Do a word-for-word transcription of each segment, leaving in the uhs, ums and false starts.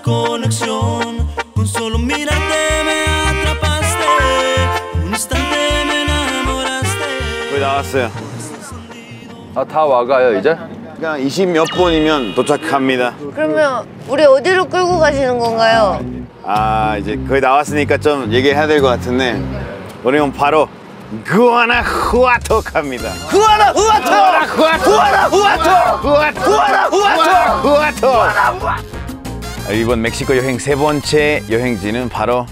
conexión. Con solo mirarte me atrapaste. Un instante me enamoraste. 거의 나왔어요. 아, 다 와가요 이제? 그냥 이십 몇 분이면 도착합니다. 그러면 우리 어디로 끌고 가시는 건가요? 아 이제 거의 나왔으니까 좀 얘기해야 될 것 같은데 우리는 바로 구아나후아토 갑니다. 구아나후아토! 구아나후아토! 후아토! 구아나후아토! 후아토! 이번 멕시코 여행 세 번째 여행지는 바로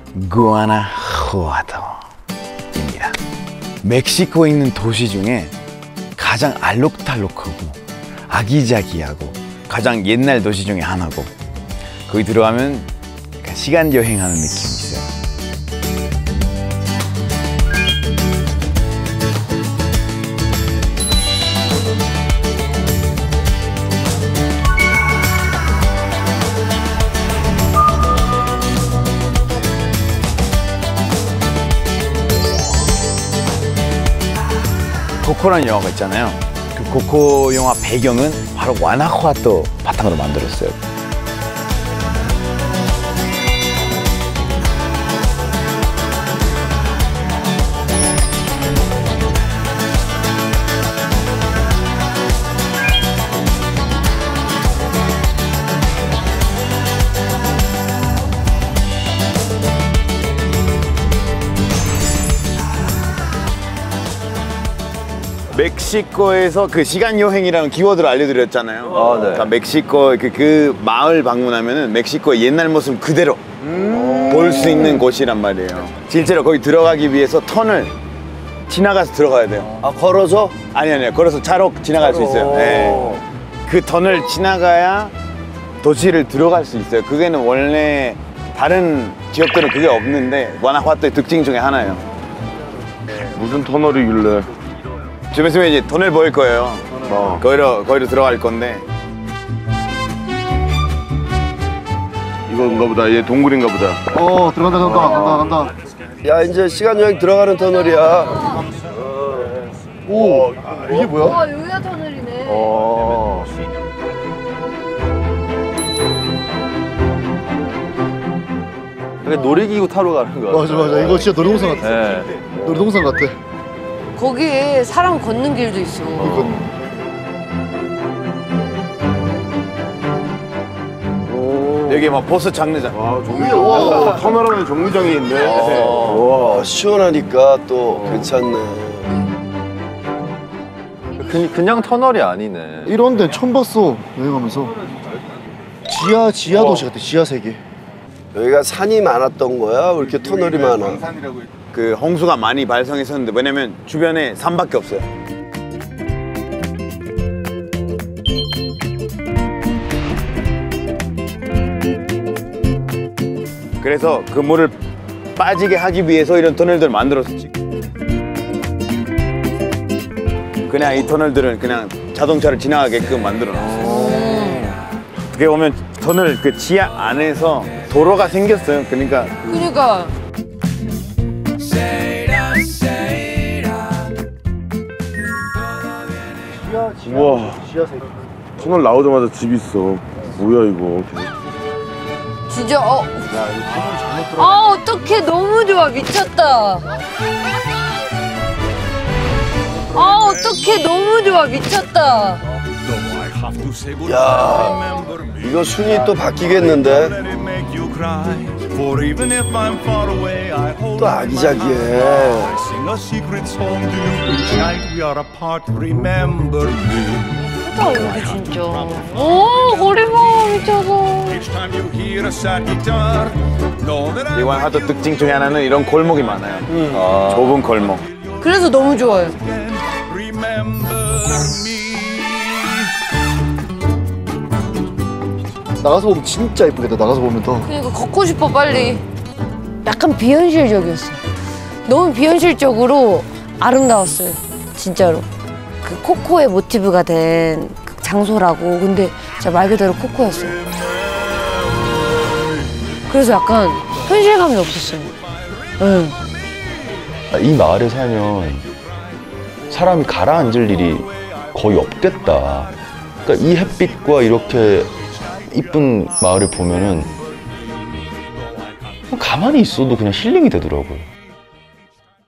구아나후아토입니다. 멕시코에 있는 도시 중에 가장 알록달록하고 아기자기하고 가장 옛날 도시 중에 하나고 거기 들어가면 시간 여행하는 느낌이 있어요. 코코라는 영화가 있잖아요. 그 코코 영화 배경은 바로 과나후아토 바탕으로 만들었어요. 멕시코에서 그 시간 여행이라는 키워드를 알려드렸잖아요. 아, 네. 그러니까 멕시코 그, 그 마을 방문하면은 멕시코의 옛날 모습 그대로 음 볼 수 있는 곳이란 말이에요. 실제로 거기 들어가기 위해서 터널 지나가서 들어가야 돼요. 아, 걸어서? 아니 아니요, 걸어서 차로 지나갈 수 있어요. 네. 그 터널 지나가야 도시를 들어갈 수 있어요. 그게는 원래 다른 지역들은 그게 없는데 과나후아토의 특징 중에 하나예요. 무슨 터널이길래? 좀 있으면 이제 터널 보일 거예요. 어. 거기로, 거기로 들어갈 건데. 이건가 보다. 얘 동굴인가 보다. 어, 들어간다, 간다, 간다, 간다. 야, 이제 시간 여행 들어가는 터널이야. 오, 이게 뭐야? 와, 여기가 터널이네. 어. 그게 놀이기구 타러 가는 거야. 맞아, 맞아. 이거 진짜 놀이동산 같아. 네. 놀이동산 같아. 거기에 사람 걷는 길도 있어. 여기 막 버스 장르장. 아, 정류장. 와, 터널 안에 정류장이 있네. 와, 시원하니까 또 괜찮네. 그, 그냥 터널이 아니네. 이런 데는 처음 봤어, 여행하면서. 지하, 지하 도시 같아, 지하 세계. 여기가 산이 많았던 거야? 왜 이렇게 터널이 많아? 그 홍수가 많이 발생했었는데 왜냐면 주변에 산밖에 없어요. 그래서 그 물을 빠지게 하기 위해서 이런 터널들을 만들었지. 그냥 이 터널들은 그냥 자동차를 지나가게끔 만들어놨어요. 어떻게 보면 터널 그 지하 안에서 도로가 생겼어요. 그러니까. 그러니까. 우와. 지하 세계. 터널 나오자마자 집 있어. 뭐야 이거. 진짜, 어. 아, 어떡해. 너무 좋아. 미쳤다. 아, 어떡해. 너무 좋아. 미쳤다. 야, 이거 순위 또 바뀌겠는데? 또 아기자기해. 좋다, 여기 진짜. 오, 거리 봐. 미쳐서. 이 과나후아토 특징 중에 하나는 이런 골목이 많아요. 음. 아. 좁은 골목. 그래서 너무 좋아요. 나가서 보면 진짜 예쁘겠다, 나가서 보면 더. 그러니까 걷고 싶어, 빨리. 약간 비현실적이었어. 너무 비현실적으로 아름다웠어요. 진짜로. 그 코코의 모티브가 된 그 장소라고. 근데 진짜 말 그대로 코코였어요. 그래서 약간 현실감이 없었어요. 응. 이 마을에 살면 사람이 가라앉을 일이 거의 없겠다. 그러니까 이 햇빛과 이렇게 이쁜 마을을 보면은 가만히 있어도 그냥 힐링이 되더라고요.